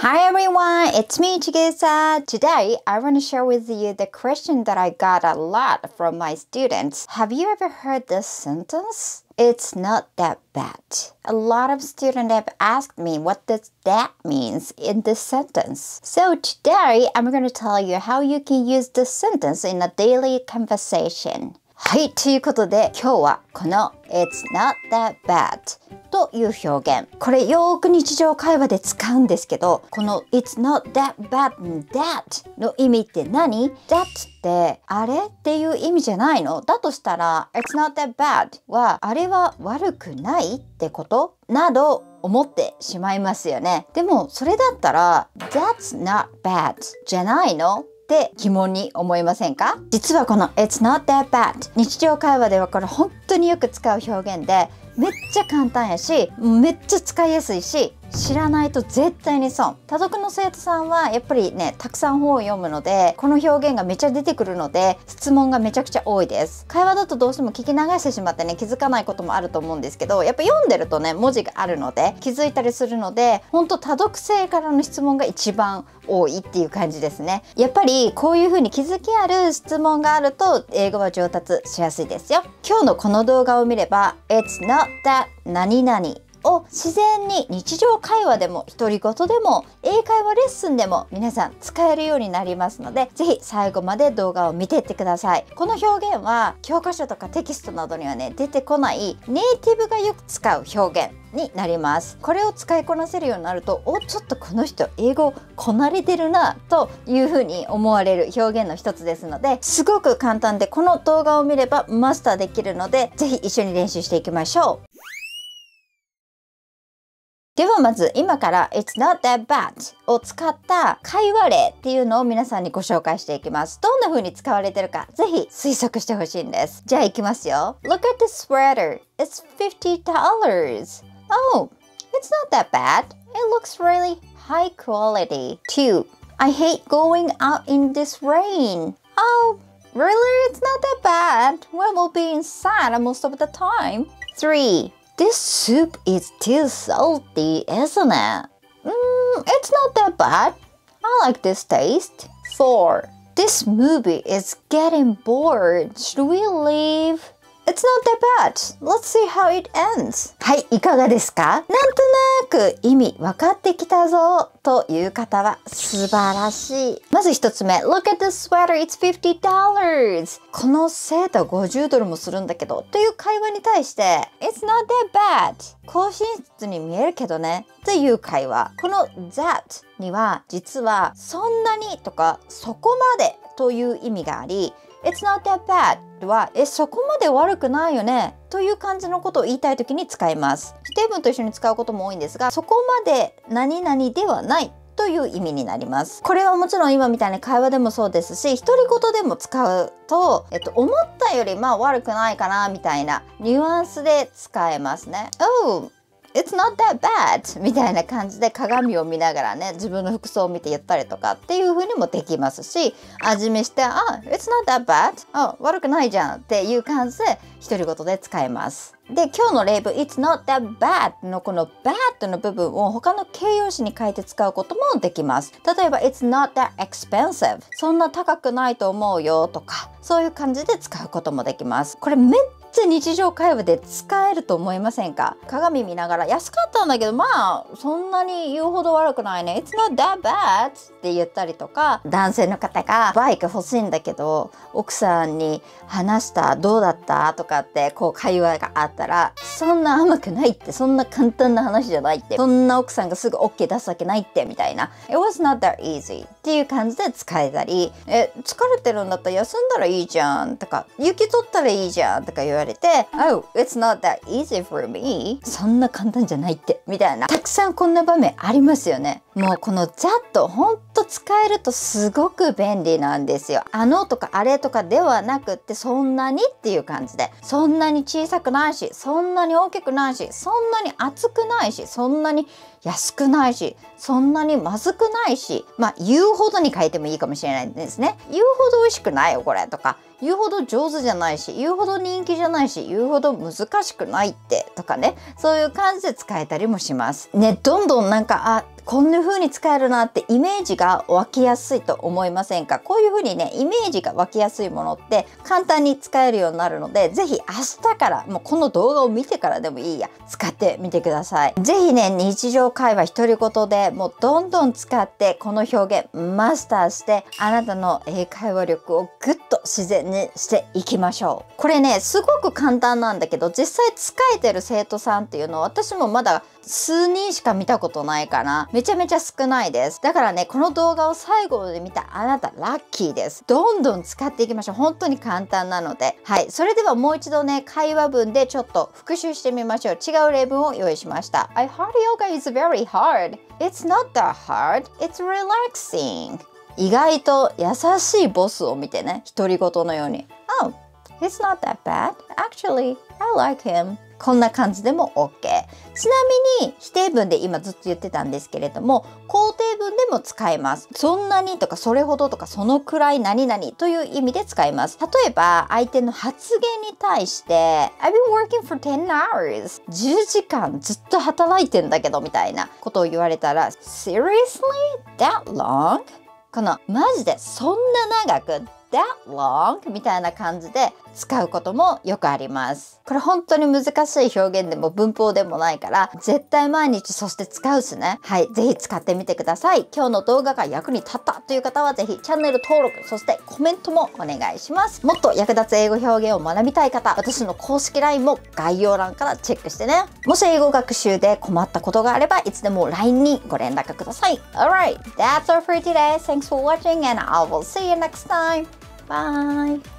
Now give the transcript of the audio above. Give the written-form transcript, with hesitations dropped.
Hi everyone, it's me Chigusa. Today I want to share with you the question that I got a lot from my students. Have you ever heard this sentence? It's not that bad. A lot of students have asked me what does that means in this sentence. So today I'm going to tell you how you can use this sentence in a daily conversation. はい、ということで今日はこの It's not that bad という表現。これよーく日常会話で使うんですけど、この It's not that bad that の意味って何？ that ってあれっていう意味じゃないの？だとしたら It's not that bad はあれは悪くないってことなど思ってしまいますよね。でもそれだったら That's not bad じゃないの？って疑問に思いませんか？実はこの It's not that bad 日常会話ではこれ本当によく使う表現でめっちゃ簡単やしめっちゃ使いやすいし知らないと絶対に損。多読の生徒さんはやっぱりねたくさん本を読むのでこの表現がめっちゃ出てくるので質問がめちゃくちゃ多いです。会話だとどうしても聞き流してしまってね気づかないこともあると思うんですけどやっぱ読んでるとね文字があるので気づいたりするので本当多読生からの質問が一番多いっていう感じですね。やっぱりこういう風に気づきある質問があると英語は上達しやすいですよ。今日のこの動画を見れば It's not that 何々を自然に日常会話でも独り言でも英会話レッスンでも皆さん使えるようになりますのでぜひ最後まで動画を見ていってください。この表現は教科書とかテキストなどにはね出てこないネイティブがよく使う表現になります。これを使いこなせるようになるとちょっとこの人英語こなれてるなというふうに思われる表現の一つですのですごく簡単でこの動画を見ればマスターできるのでぜひ一緒に練習していきましょう。ではまず今から It's not that bad を使った会話例っていうのを皆さんにご紹介していきます。どんな風に使われてるかぜひ推測してほしいんです。じゃあいきますよ。Look at the sweater. It's $50. Oh, it's not that bad. It looks really high quality. 2. I hate going out in this rain. Oh, really? It's not that bad. Well, we'll be inside most of the time. 3.This soup is too salty, isn't it? It's not that bad. I like this taste. 4. This movie is getting bored. Should we leave? It's not that bad. Let's see how it ends. はい、いかがですか？なんとなく意味分かってきたぞという方は素晴らしい。まず一つ目 Look at this sweater, it's $50. このセーター$50もするんだけどという会話に対して It's not that bad 高品質に見えるけどねという会話。この that には実はそんなにとかそこまでという意味がありIt's not that bad はそこまで悪くないよねという感じのことを言いたい時に使います。否定文と一緒に使うことも多いんですがそこまで何々ではないという意味になります。これはもちろん今みたいな会話でもそうですし独り言でも使うと、思ったより悪くないかなみたいなニュアンスで使えますね。Oh!It's not that bad みたいな感じで鏡を見ながらね自分の服装を見て言ったりとかっていう風にもできますし味見してIt's not that bad 悪くないじゃんっていう感じで独り言で使えます。で今日の例文 It's not that bad のこの bad の部分を他の形容詞に変えて使うこともできます。例えば It's not that expensive そんな高くないと思うよとかそういう感じで使うこともできます。これめっちゃ日常会話で使えると思いませんか？鏡見ながら安かったんだけどそんなに言うほど悪くないね It's not that bad って言ったりとか男性の方がバイク欲しいんだけど奥さんに話したどうだったとかってこう会話があったらそんな甘くないってそんな簡単な話じゃないってそんな奥さんがすぐ OK 出すわけないってみたいな It was not that easy っていう感じで使えたり疲れてるんだったら休んだらいいじゃんとか雪取ったらいいじゃんとか言われて Oh, it's not that easy for me そんな簡単じゃないってみたいなたくさんこんな場面ありますよね。もうこの that ほんと使えるとすごく便利なんですよ。とかあれとかではなくってそんなにっていう感じでそんなに小さくないしそんなに大きくないしそんなに厚くないしそんなに安くないしそんなにまずくないし言うほどに変えてもいいかもしれないですね。言うほど美味しくないよこれとか言うほど上手じゃないし言うほど人気じゃないし言うほど難しくないってとかねそういう感じで使えたりもしますね。どんどんこんな風に使えるなってイメージが湧きやすいと思いませんか？こういう風にね、イメージが湧きやすいものって簡単に使えるようになるので、ぜひ明日からもうこの動画を見てからでもいいや、使ってみてください。ぜひね、日常会話独り言でもうどんどん使ってこの表現マスターして、あなたの英会話力をぐっと自然にしていきましょう。これね、すごく簡単なんだけど、実際使えてる生徒さんっていうのは私もまだ数人しか見たことないかな。めちゃめちゃ少ないです。だからね、この動画を最後まで見たあなたラッキーです。どんどん使っていきましょう。本当に簡単なので。はい。それではもう一度ね、会話文でちょっと復習してみましょう。違う例文を用意しました。I heard yoga is very hard. It's not that hard. It's relaxing. 意外と優しいボスを見てね、独り言のように。Oh, he's not that bad. Actually, I like him. こんな感じでも OK。ちなみに否定文で今ずっと言ってたんですけれども、肯定文でも使えます。そんなにとかそれほどとかそのくらい何々という意味で使います。例えば相手の発言に対して I've been working for 10 hours 10時間ずっと働いてんだけどみたいなことを言われたら Seriously? That long? このマジでそんな長くThat long? みたいな感じで使うこともよくあります。これ本当に難しい表現でも文法でもないから絶対毎日そして使うしね。はい、ぜひ使ってみてください。今日の動画が役に立ったという方はぜひチャンネル登録、そしてコメントもお願いします。もっと役立つ英語表現を学びたい方、私の公式 LINE も概要欄からチェックしてね。もし英語学習で困ったことがあればいつでも LINE にご連絡ください。Alright, that's all for today. Thanks for watching and I will see you next time. Bye.